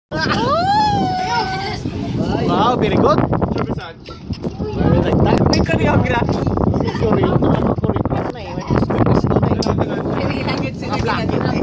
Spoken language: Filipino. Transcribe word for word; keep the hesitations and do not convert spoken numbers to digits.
Wow, very good. May choreography. Choreo, choreo na eh. May gusto na eh. Hindi lang yun sila ginagawa.